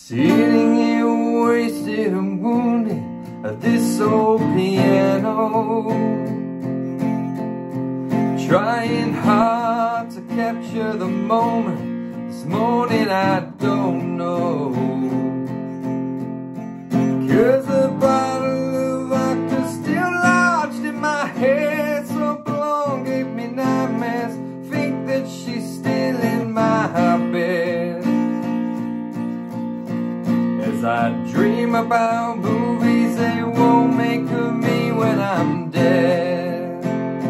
Sitting here wasted and wounded at this old piano, trying hard to capture the moment. This morning I don't know, 'cause the bottle of vodka's still lodged in my head. So long gave me nightmares, think that she's still in my bed. As I dream about movies they won't make of me when I'm dead.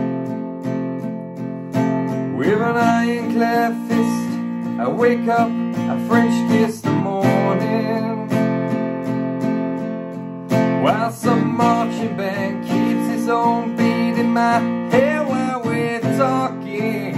With an ironclad fist I wake up, I French kiss the morning, while some marching band keeps its own beat in my head while we're talking.